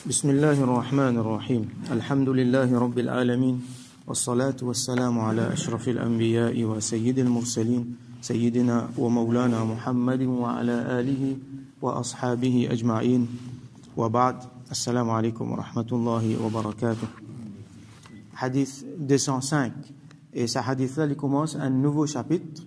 بسم الله الرحمن الرحيم الحمد لله رب العالمين والصلاة والسلام على أشرف الأنبياء وسيد المرسلين سيدنا ومولانا محمد وعلى آله وأصحابه أجمعين وبعد السلام عليكم ورحمة الله وبركاته. Hadith 205, et ce hadith-là il commence un nouveau chapitre,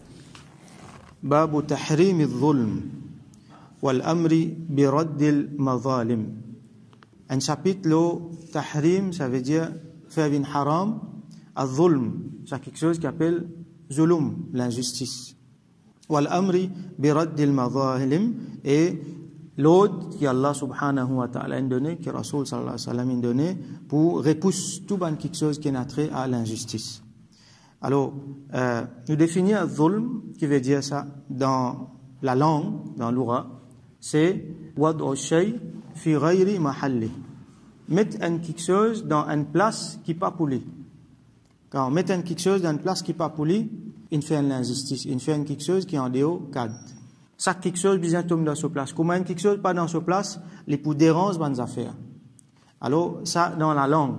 Babu Tahrim al-Dhulm wal Amri bi Radd al-Mazalim. Un chapitre, le Tahrim, ça veut dire faire une haram, al-Dhulm, c'est quelque chose qui appelle Zulum, l'injustice. Wal Amri bi Radd al-Mazalim, et l'ordre qui Allah subhanahu wa ta'ala a donné, que Rasul sallallahu alayhi wa sallam a donné, pour repousser tout quelque chose qui est trait à l'injustice. Alors, nous définissons al-Dhulm, qui veut dire ça, dans la langue, dans l'oura, c'est Wad'u shay fi ghayri mahalli. Mettre quelque chose dans une place qui n'est pas pour lui. Quand on met quelque chose dans une place qui n'est pas pour lui, il fait l'injustice, il fait quelque chose qui est en dehors cadre. Ça, quelque chose bien tombe dans sa place. Comment quelque chose pas dans sa place, les pour déranger bonnes affaires. Alors, ça, dans la langue.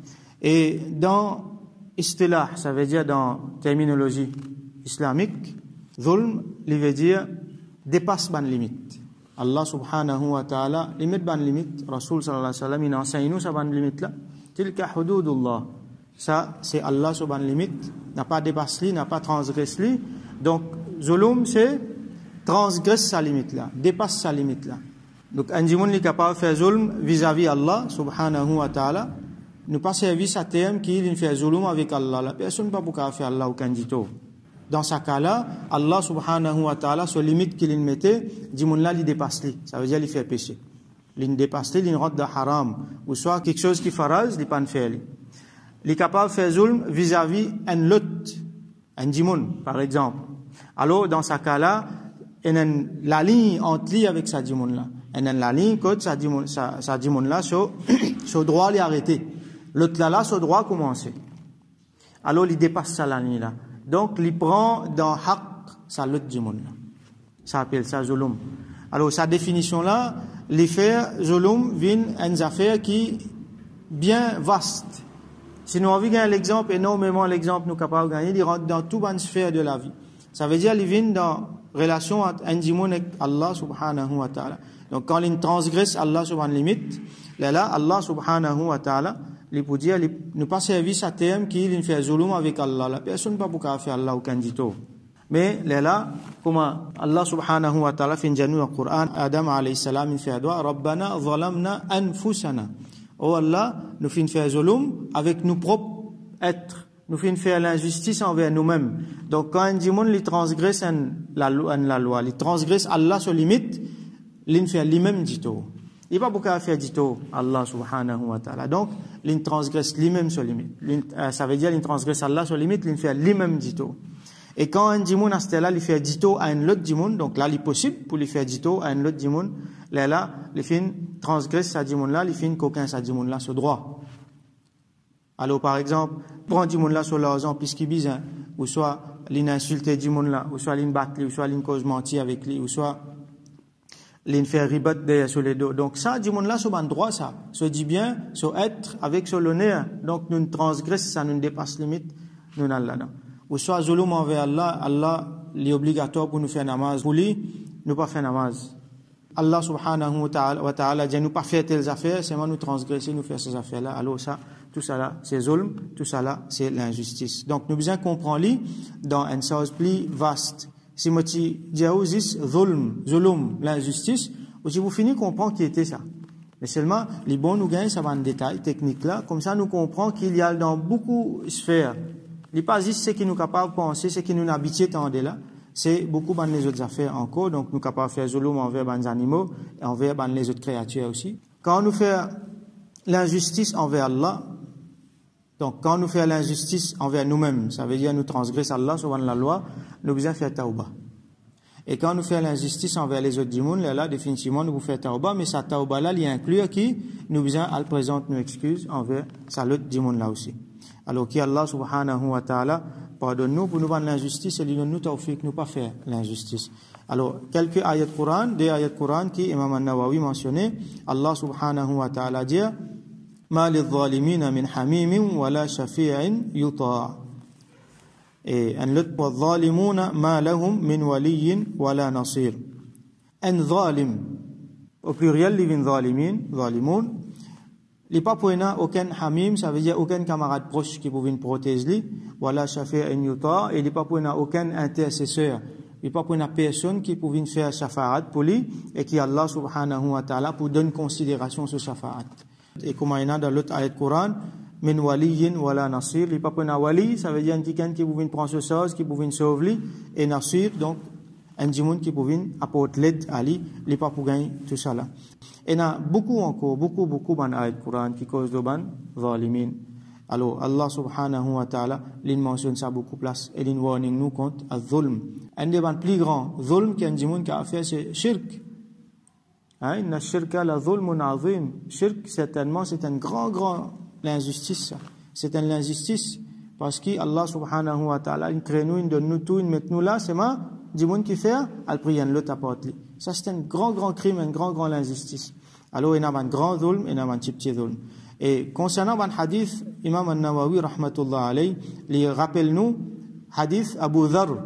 Et dans istilah, ça veut dire dans terminologie islamique, dhulm, il veut dire dépasse bonne limite. Allah subhanahu wa ta'ala limite bonne limite. Rasul sallallahu alayhi wa sallam, il enseigne nous sa bonne limite là. Tilka hududullah. Ça, c'est Allah sa bonne limite. N'a pas dépassé, n'a pas transgressé. Donc, zulum, c'est transgresse sa limite là, dépasse sa limite là. Donc, un djimoun est capable de faire zulm vis-à-vis Allah subhanahu wa ta'ala. Nous pas servir sa terme qui fait zulm avec Allah. La personne ne peut pas faire Allah au candidito. Dans ce cas-là, Allah subhanahu wa ta'ala, sur limite qu'il mettait, djimoun là, il dépasse lui. Ça veut dire qu'il fait péché. Il dépasse lui, il rentre dans haram. Ou soit quelque chose qui faraz, il ne peut pas faire lui. Il est capable de faire zulm vis-à-vis un lot, un djimoun, par exemple. Alors, dans ce cas-là, il y a la ligne entre lui avec sa djimoun là. Il y a la ligne que sa djimoun là, sur droit il est arrêté. L'autre là, sur droit commencer. Alors, il dépasse sa ligne là. Donc, il prend dans haq sa l'autre djimoun là. Ça appelle ça zulum. Alors, sa définition là, l'effet zulum vient une affaire qui bien vaste. Si nous avons gagné l'exemple, énormément l'exemple nous capables de gagner, il rentre dans toute une sphère de la vie. Ça veut dire qu'il vient dans relation entre un djimoun et Allah subhanahu wa ta'ala. Donc, quand il transgresse Allah sur une limite, là, Allah subhanahu wa ta'ala, il peut dire, ne pas servir sa terme qui fait zulum avec Allah. La personne ne peut pas faire Allah au candidito. Mais là, comment Allah subhanahu wa ta'ala fait dans le Coran, Adam alayhi salam, il fait doigt, Rabbana zalamna anfusana. Oh Allah, nous faisons faire zulum avec nos propres êtres. Nous faisons faire l'injustice envers nous-mêmes. Donc, quand un djimoun, il transgresse la loi, il transgresse Allah sur limite, il fait lui-même dito. Il n'y a pas beaucoup à faire dito, Allah subhanahu wa ta'ala. Donc, il transgresse lui-même sur limite. Ça veut dire qu'il transgresse Allah sur limite, il fait lui-même dito. Et quand un djimoun à ce là, il fait dito à un autre djimoun, donc là, il est possible pour lui faire dito à un autre djimoun, là, il fait transgresse sa djimoun là, il fait qu'aucun sa djimoun là sur droit. Alors, par exemple, prend djimoun là sur l'argent, puisqu'il bise, ou soit l'insulte djimoun là, ou soit l'inbattre, ou soit cause mentir avec lui, ou soit faire ribat derrière sur les dos. Donc, ça, djimoun là, sur un droit, ça. Se dit bien, sur être avec sur l'honneur. Donc, nous transgresse, ça nous dépasse limite, nous n'allons là. Ou soit zulum envers Allah, Allah, il est obligatoire pour nous faire namaz. Pour lui, nous pas faire namaz. Allah subhanahu wa ta'ala dit, nous pas faire telles affaires, c'est moi nous transgresser, nous faire ces affaires-là. Alors, ça, tout ça là, c'est zulm, tout ça là, c'est l'injustice. Donc, nous besoin comprendre dans un sens plus vaste. Si moi tu dis zulm, l'injustice, ou si vous finissez comprendre qui était ça. Mais seulement, les bons nous gagnent, ça va en détail, technique là, comme ça nous comprenons qu'il y a dans beaucoup de sphères. Il n'est pas juste ce qui nous capable de penser, ce qui nous habitue tant de là, c'est beaucoup dans les autres affaires encore, donc nous capables de faire zulm envers les animaux, et envers les autres créatures aussi. Quand nous faisons l'injustice envers Allah, donc, quand nous faisons l'injustice envers nous-mêmes, ça veut dire nous transgresser Allah sur la loi, nous devons faire tauba. Et quand nous faisons l'injustice envers les autres djimoun, là, définitivement, nous devons faire tauba, mais sa tauba là, il y a inclus qui nous devons à présenter nos excuses envers sa l'autre djimoun là aussi. Alors, qui Allah subhanahu wa ta'ala pardonne-nous pour nous rendre l'injustice et donne-nous tawfiq nous pas faire l'injustice. Alors, quelques ayats Coran, des ayats Coran qui Imam An-Nawawi mentionné, Allah subhanahu wa ta'ala dit Ma lidh-dhalimin min hamimin wa la shafi'in yuta'. Et un l'autre wa dhalimuna ma lahum min waliyyin wa la nasir. Un dhalim au pluriel livin dhalimin, dhalimun. Il pas pour aucun hamim, ça veut dire aucun camarade proche qui pouvait protéger lui, wala shafi'in yuta', et il pas pour aucun intercesseur. Il pas pour personne qui pouvait faire shafa'at pour lui et qui Allah subhanahu wa ta'ala pour donner considération sur shafa'at. Et comme il y a dans l'autre ayat Coran, min waliyin wala nasir, il pas pour wali, ça veut dire quelqu'un qui pouvait prendre ce chose, qui pouvait sauver et nasir, donc un djimoun qui pouvait apporter l'aide à lui, il pas pour gagner tout ça là. Et il y a beaucoup encore, beaucoup dans l'ayat Coran qui cause de ban zalimin. Alors, Allah subhanahu wa ta'ala, il mentionne ça beaucoup place et il warning nous contre al-zulm. Un des plus grands zulm qu'un djimoun qui a fait, c'est shirk. Inna shirka la zulmun azim. Shirk, certainement, c'est un grand l'injustice. C'est une injustice parce que Allah subhanahu wa ta'ala, il crée nous, il donne nous tout, il met nous là, c'est ma djimoun qui fait, al prière l'autre apporte. Ça, c'est un grand crime, un grand injustice. Alors, il y a un grand zulm et il y a un petit zulm. Et concernant un hadith, Imam An-Nawawi rahmatullah alayhi, il rappelle nous hadith Abu Dharr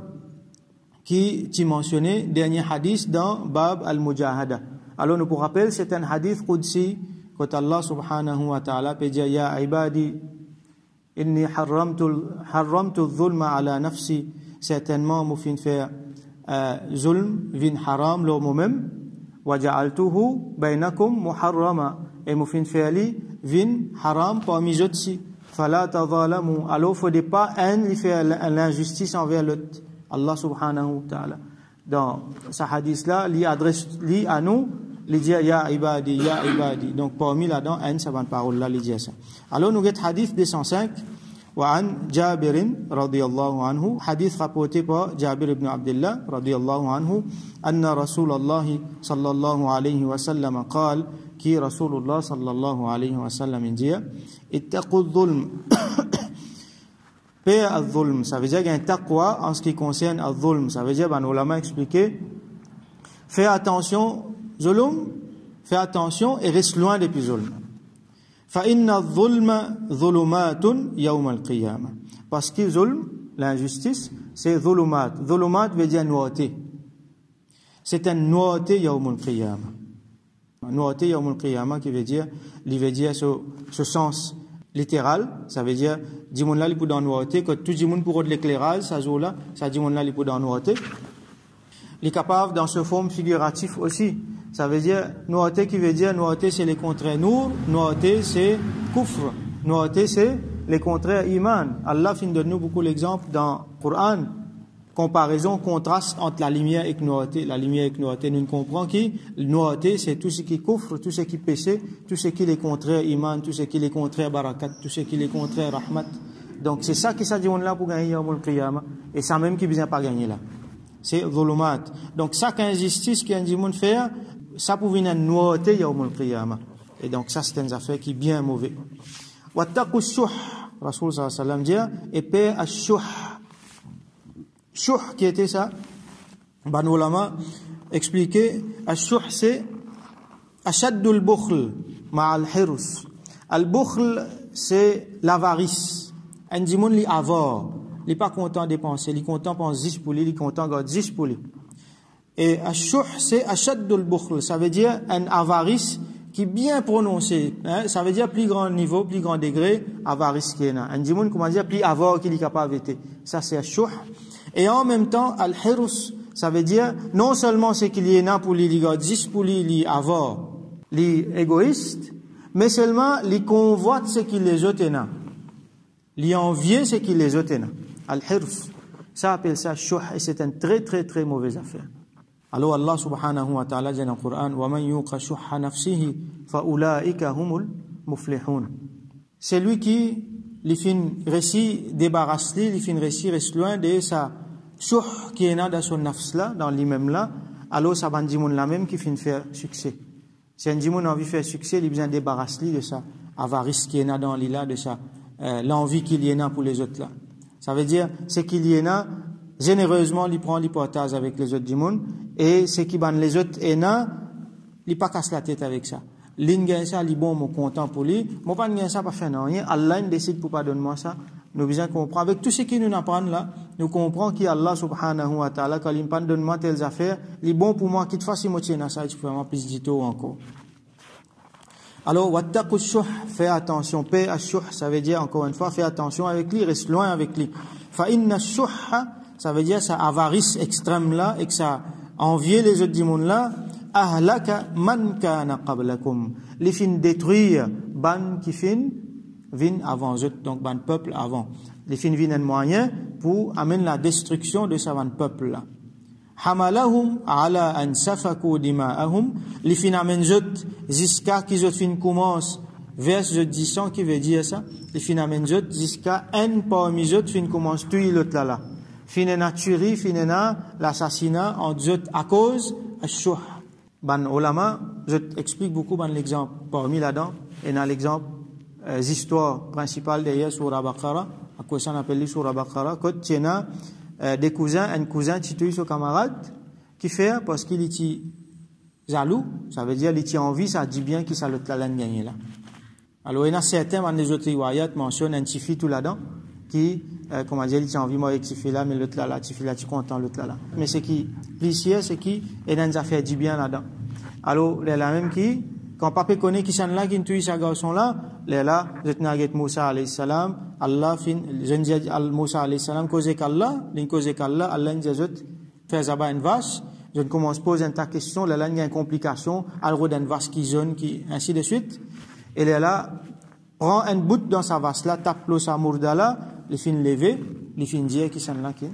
qui mentionné dernier hadith dans Bab al-Mujahada. Alors nous pour rappel, c'est un hadith qudsi quand Allah subhanahu wa ta'ala peut dire ya ibadi inni harramtu adh-dhulma ala nafsi, certainement moi fin faire zulm vin haram lo moi-même wa ja'altuhu bainakum muharrama, et moi fin faire li vin haram parmi les autres, fala tadhalamu, alors faut pas un faire l'injustice envers l'autre. Allah subhanahu wa ta'ala dans ce hadith là li adresse li à nous, li dit ya ibadi, donc parmi là-dedans un savant parole là li dit ça. Alors nous get hadith 205 wa an Jabir radiyallahu anhu, hadith rapporté par Jabir ibn Abdullah radiyallahu anhu, anna Rasulullah sallallahu alayhi wa sallam qala, qui Rasulullah sallallahu alayhi wa sallam dit ittaqu dhulm. Paix al-dhulm, ça veut dire qu'il y a un taqwa en ce qui concerne al-dhulm, ça veut dire ben ulama expliqué fais attention zulm, fais attention et reste loin des zulm. Fa inna adh-dhulma dhulumatun yawm al-qiyamah, parce que zulm, l'injustice, c'est dhulumat. Dhulumat veut dire noirté. C'est un noirté yawm al-qiyamah. Noirté yawm al-qiyamah qui veut dire ce sens littéral, ça veut dire dimoun là li pou dans noirté, que tout dimoun pour de l'éclairage, ça joue là, ça dimoun là li pou dans noirté. Les capables dans ce forme figuratif aussi, ça veut dire noirté qui veut dire noirté c'est les contraires nour, noirté c'est kufr, noirté c'est les contraires iman. Allah fin donne nous beaucoup l'exemple dans le Coran, comparaison, contraste entre la lumière et noirté. La lumière et noirté, nous comprenons que noirté c'est tout ce qui kufr, tout ce qui péché, tout ce qui est contraire iman, tout ce qui est contraire barakat, tout ce qui est contraire rahmat. Donc c'est ça qui s'agit là pour gagner yawmul qiyamah, et ça même qui vient pas gagner là. C'est dhulumat. Donc ça qu'injustice qui a dit monde faire, ça pour venir noirté yawmul qiyamah. Et donc ça c'est une affaire qui est bien mauvais. Wattaqu shuh, Rasul sallallahu alayhi wa sallam dit, et paix à shuh. Shuh qui était ça, ban ulama expliqué, ash-shuh c'est ashaddul bukhl ma'al hirus. Al-bukhl c'est l'avarice. Un dimoun li avare, il pas content dépenser, il content pense 10 pour lui, il content garde 10 pour lui. Et ash-shuh c'est ashaddul bukhl, ça veut dire un avarice qui est bien prononcé, hein? Ça veut dire plus grand niveau, plus grand degré, avarice qui est là. Un dimoun comment dire plus avare qu'il est capable d'être. Ça c'est ash-shuh. Et en même temps, al-hirus, ça veut dire, non seulement c'est qu'il y en a pour lui, il y a 10 pour lui, il y a avare, il est égoïste, mais seulement, il convoite ce qu'il les autres n'a. Il envie ce qu'il les autres n'a. Al-hirus. Ça appelle ça shuh, et c'est une très mauvaise affaire. Alors Allah subhanahu wa ta'ala dit dans le Coran, وَمَنْ يُوقَ شُحَّ نَفْسِهِ فَأُولَٰئِكَ هُمُ الْمُفْلِحُونَ. C'est lui qui, les fin récit débarrasse les fin récit reste loin de sa shuh qui est dans son nafs là, dans lui-même là, alors ça va dire la même qui fin faire succès. Si un dimoun a envie de faire succès, il a besoin de débarrasser de sa avarice qui est dans lui là, de sa l'envie qu'il y en a pour les autres là. Ça veut dire, c'est qu'il y en a, généreusement, il prend l'hypothèse avec les autres du monde, et c'est qu'il ban les autres, et là, il pas casse la tête avec ça. L'in gagne ça, il bon, mon content pour lui. Moi, pas gagne ça, pas faire rien. Allah, il décide pour pas donner moi ça. Nous besoin comprendre. Avec tout ce qui nous apprend là, nous comprenons qu'Allah subhanahu wa ta'ala, quand il me donne moi telles affaires, il est bon pour moi, qu'il te fasse moitié dans ça, et tu peux vraiment plus du tout encore. Alors, wattaqu shuh, fais attention. Paix à shuh, ça veut dire, encore une fois, fais attention avec lui, reste loin avec lui. Fa inna shuh, ça veut dire, ça avarice extrême là, et que ça envie les autres du monde là, ahlaka man kana qablakum. Les fins détruire, ban qui fin, vin avant eux, donc ban peuple avant. Les fins viennent un moyen pour amener la destruction de ce peuple là. Hamalahum ala an safaku dima'ahum, les fins amènent eux jusqu'à qu'ils eux fin commencent vers eux disant qui veut dire ça, les fins amènent eux jusqu'à un parmi eux fin commence tuer l'autre là. Fin tuerie, fin l'assassinat en eux à cause ash-shuh. Ban ulama, je t'explique beaucoup ban l'exemple parmi là-dedans, et dans l'exemple l'histoire principale derrière Surah Baqara, à quoi ça on appelle Surah Baqara, quand tu as des cousins, un cousin qui tue son camarade, qui fait parce qu'il est jaloux, ça veut dire qu'il a envie, ça dit bien qu'il s'est l'autre là gagné là. Alors il y en a certains dans les autres riwayat mentionnent un petit tout là-dedans, qui, comment dire, il a envie moi avec ce fille là, mais l'autre là, tu fais là, tu content l'autre là. Mais c'est qui, policier, c'est qui, et dans des affaires dit bien là-dedans. Alors, il y a la même qui, quand papa connaît qui s'en là, qui tue sa garçon là, il y a là, je te n'ai Moussa alayhi salam, Allah fin, je ne dis Moussa alayhi salam, cause qu'Allah, Allah ne dit, fais zaba une vache, je ne commence pas à poser ta question, là, il y a une complication, alors d'une vache qui zone, qui, ainsi de suite. Et là, prend un bout dans sa vache là, tape l'eau sa mourda là, les fins lever, les fins dire qui s'en là, qui,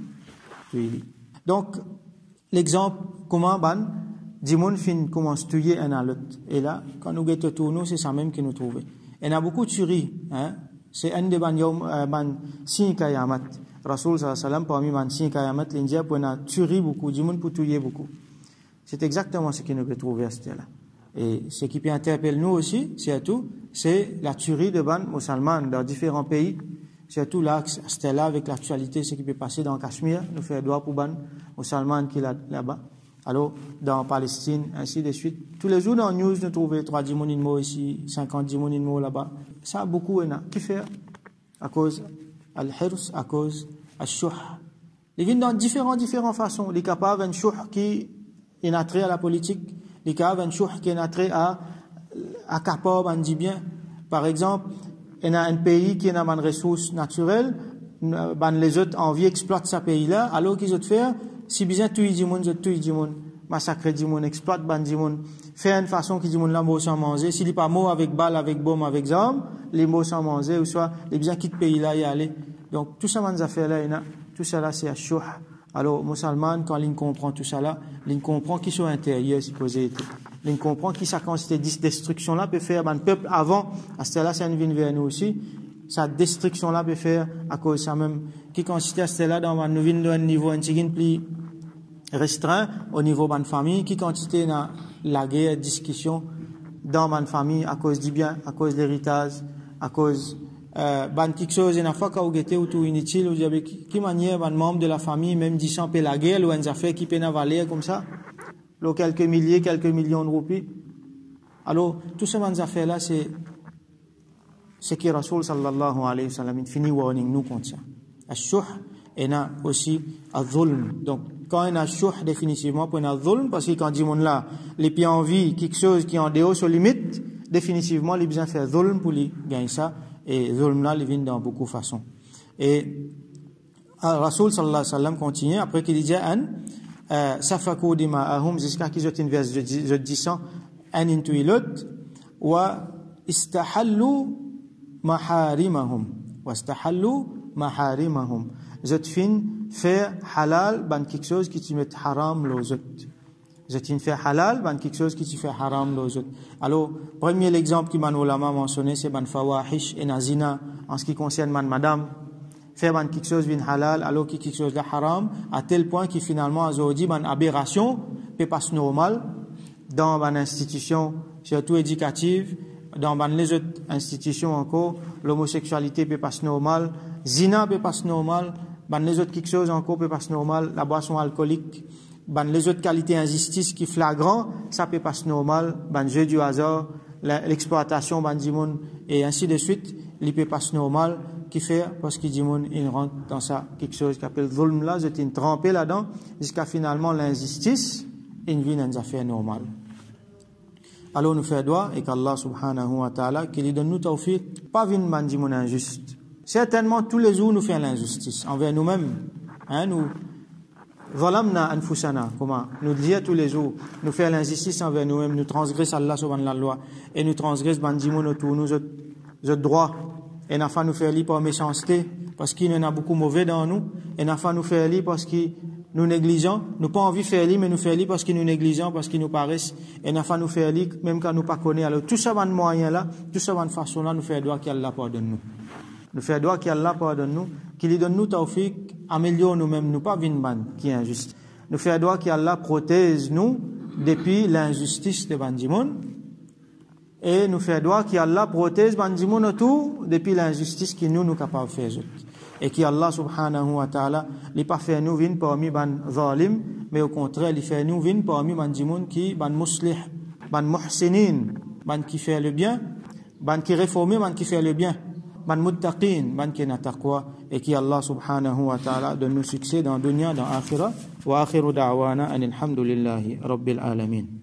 donc, l'exemple, comment, ban, Dimon fin commence à tuer un à l'autre. Et là, quand nous guettons tout nous, c'est ça même qui nous trouve. Il y a beaucoup de tueries, hein. C'est un des ban signes kayamat. Rasul sallallahu alayhi wa sallam, parmi ban signes kayamat, l'India pour une tuerie beaucoup, Dimon pour tuer beaucoup. C'est exactement ce qui nous peut trouver à ce là. Et ce qui peut interpeller nous aussi, surtout, c'est la tuerie de ban musulmans dans différents pays. Surtout là, c'était là avec l'actualité, ce qui peut passer dans Cachemire, nous fait droit pour ban musulmans qui est là-bas. Alors, dans Palestine, ainsi de suite. Tous les jours dans le news, nous trouvons 3 10 ici, 50 10 là-bas. Ça, beaucoup, il y a. Qui fait? À cause al-hirs, à cause al-shuh. Ils viennent dans différentes façons. Les capables, un shuh qui est attrait à la politique. Les capables, un shuh qui est attrait à capable, on dit bien. Par exemple, il y a un pays qui a une ressource naturelle, les autres envie exploitent ce pays-là, alors qu'ils ont fait, si bien tuer du monde, massacrer du monde, exploite ban du monde, faire une façon que du monde là mot sans manger, s'il n'est pas mort avec balle, avec bombe, avec armes, les mots sans manger, ou soit les biens quitte pays là y aller. Donc tout ça dans affaires là, tout ça là c'est ash-shuh. Alors musulman quand il comprend tout ça là, il comprend qu'ils sont intérieurs supposé. Il comprend qui ça quand cette destruction là peut faire un peuple avant, à ce là ça vient vers nous aussi. Sa destruction là peut faire à cause ça même qui consiste à cela dans un niveau un petit plus restreint au niveau de ma famille qui quantité dans la guerre discussion dans ma famille à cause du bien à cause de l'héritage à cause ban quelque chose une fois qu'on était ou tout inutile ou avec qui manière un membre de la famille même disant payer la guerre ou une affaire qui peut valer comme ça là quelques milliers quelques millions de roupies alors tout ce man affaire là c'est ce qui Rasul sallallahu alayhi wa sallam fini warning nous contre ça ash-shuh et na aussi al-zulm donc quand il y a ash-shuh définitivement pour un zulm parce que quand dit mon là les pieds en vie quelque chose qui en dehors sur limite définitivement les besoin faire zulm pour les gagner ça et zulm là il vient dans beaucoup de façons et Rasul sallallahu alayhi wa sallam continue après qu'il dit safaku dima'ahum jusqu'à qu'ils ont une verse je disant un into l'autre wa istahallu maharimahum wastahallu maharimahum je fin faire halal ban quelque chose qui tu met haram les autres je fin faire halal ban quelque chose qui tu fait haram les autres alors premier exemple qui man ulama mentionné c'est ban fawahish et nazina en ce qui concerne madame faire ban quelque chose vin halal alors que quelque chose de haram à tel point que finalement azodi ban aberration peut pas normal dans ban institution surtout éducative dans les autres institutions encore l'homosexualité peut passer normal zina peut passer normal, ban les autres quelque chose encore peut passer normal, la boisson alcoolique, ban les autres qualités injustice qui flagrant, ça peut passer normal, ban jeu du hasard, l'exploitation ban dimoun et ainsi de suite, il peut passer normal qui fait parce qu'il dimoun il rentre dans ça quelque chose qui appelle zulm là, je t'ai trempé là-dedans jusqu'à finalement l'injustice, il vient dans une affaire normale. Alors nous faisons droit et qu'Allah subhanahu wa ta'ala qui lui donne nous tawfiq, pas vin ban dimoun injuste. Certainement tous les jours nous faisons l'injustice envers nous-mêmes, hein, nous zalamna anfusana, comment nous dire tous les jours, nous faisons l'injustice envers nous-mêmes, nous transgressons Allah subhanahu la loi et nous transgressons ban dimoun autour nous autres droits et n'a pas nous faire li par méchanceté parce qu'il y en a beaucoup mauvais dans nous et n'a pas nous faire li parce que nous négligeons, nous pas envie de faire li mais nous faire li parce que nous négligeons, parce qu'ils nous paraissent et n'a pas nous faire li même quand nous pas connaît. Alors tout ça van moyen là, tout ça van façon là nous faire droit qu'Allah pardonne nous. Nous faire droit qu'Allah pardonne nous, qu'il lui donne nous tawfiq, améliore nous-mêmes, nous pas vin ban qui est injuste. Nous faire droit qu'Allah protège nous depuis l'injustice de bandimoun et nous faire droit qu'Allah protège bandimoun autour depuis l'injustice qui nous capables de faire. Et qu'Allah subhanahu wa ta'ala n'est pas fait nous vin parmi ban zalim, mais au contraire, il fait nous vin parmi bandimoun qui ban muslih, ban muhsinin, ban qui fait le bien, ban qui réforme, ban qui fait le bien. ban muttaqin, ban qui n'a taqwa, et qui Allah subhanahu wa ta'ala donne nous succès dans dunya, dans akhirah, wa akhiru da'wana anil hamdulillahi rabbil alamin.